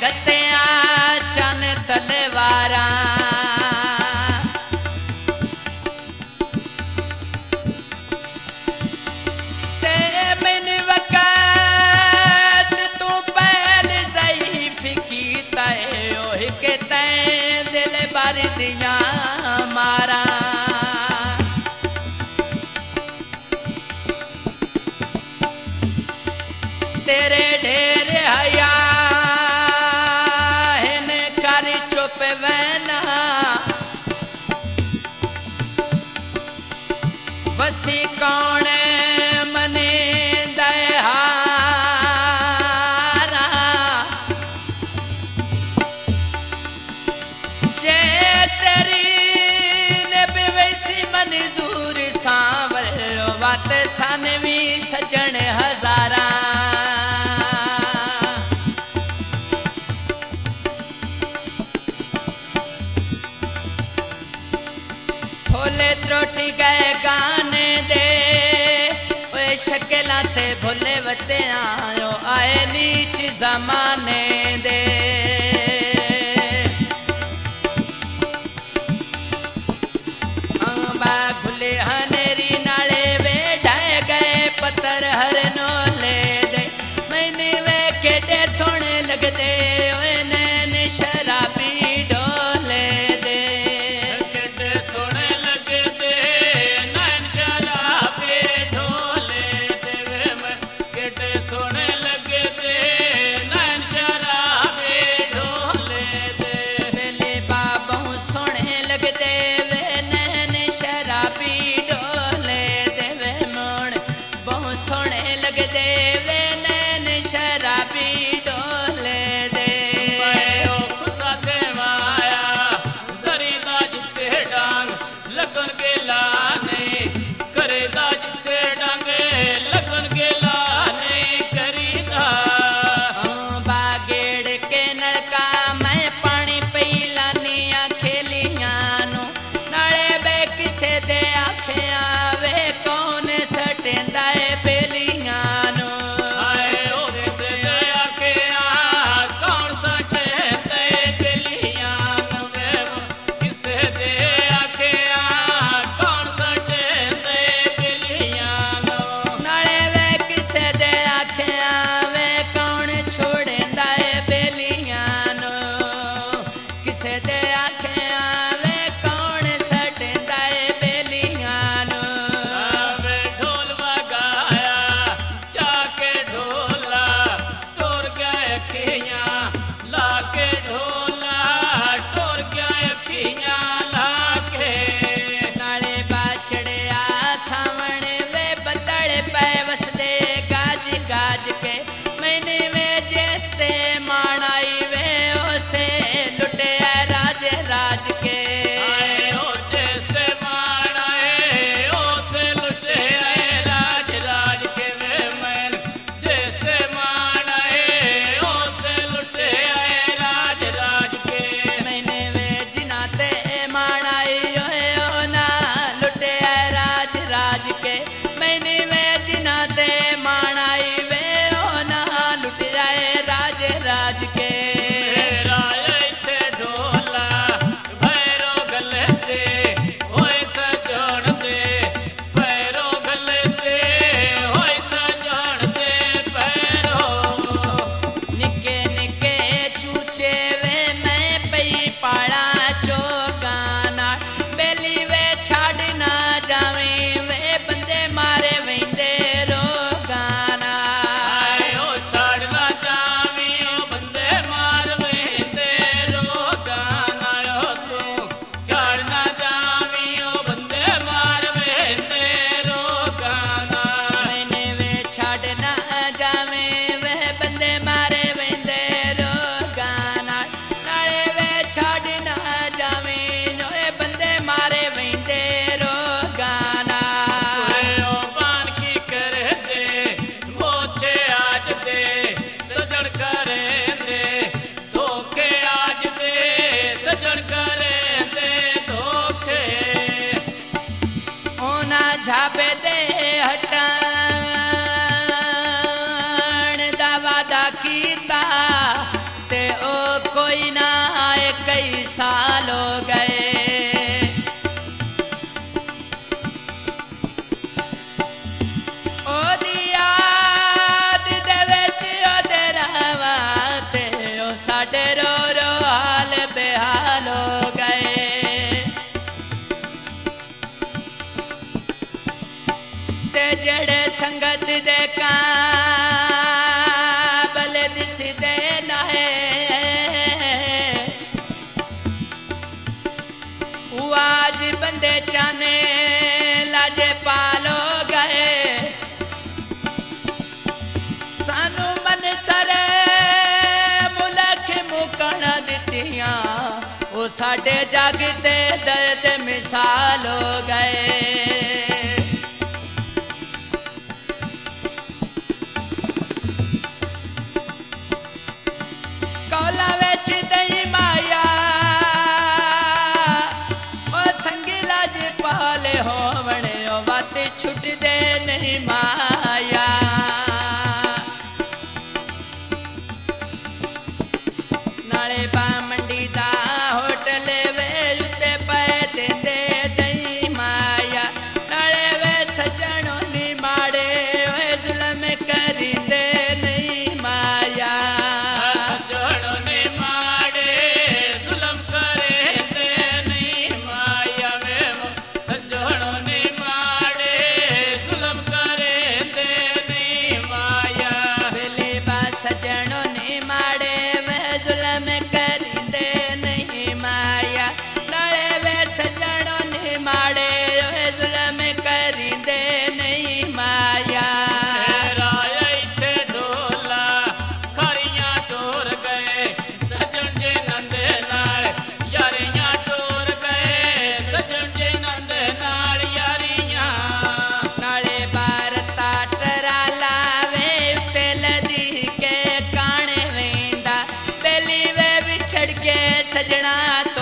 खत्या चन तलवारा ते मैन वक़्त तू पहल ज़ईफ़ कीता ओह के तैं दिल भर दिया मारा तेरे ढेर हया हिन कर चुप वैना वसी कौन मने दहारा जे तेरी ने बेवसी मंजूर सांवर वात सानवी सजन हजारा भोले त्रोटी गए गाने दे ओए शक्ला ते भोले वते आयो आए नीच जमाने दे अंबा खुले हनेरी नाले वे ढाए गए पत्थर हर नोले दे मैंने वे केडे सोने लगदे ओए नैन शराबी डोले दे झाबे दे हटान दा वादा कीता ते ओ कई साल हो गए। ओ दिया दे विच ओदे रहवा ते ओ साडे रो रो हाल बेहाल हो गए। ते जड़े संगत दे काबल दिसदे नाहे आज बंदे चाने लाजे पालो गए। सानू मन सरे मुलख मुकण दितियां ओ साडे जग ते दर्द मिसाल हो गए। कौला विच दई माया पाले होवणे ओ बात छुट दे नहीं माया। नाले बा मंडी दा होटल वे उत्ते पे देंदे दई माया। नाले वे सजणों नी माड़े ओए जुल्म करिंदे नहीं माया। सजणों नी माड़े जुल्म करिंदे नहीं माया। सजणों नी माड़े जुल्म करिंदे नहीं माया। बेले बा सजणों नी माड़े वे जुल्म करिंदे नहीं माया। नाले वे सजणों नी माड़े वे जुल्म करिंदे नहीं माया। राया इत्थे ढोला खरियां टोर गए सजण जे नंद नाल यारियां टोर गए। सजण जे नंद नाल यारियां नाले बार ताटरा लावे उत्ते लदी के काने वेंदा। बेली वे विछड़ के सजना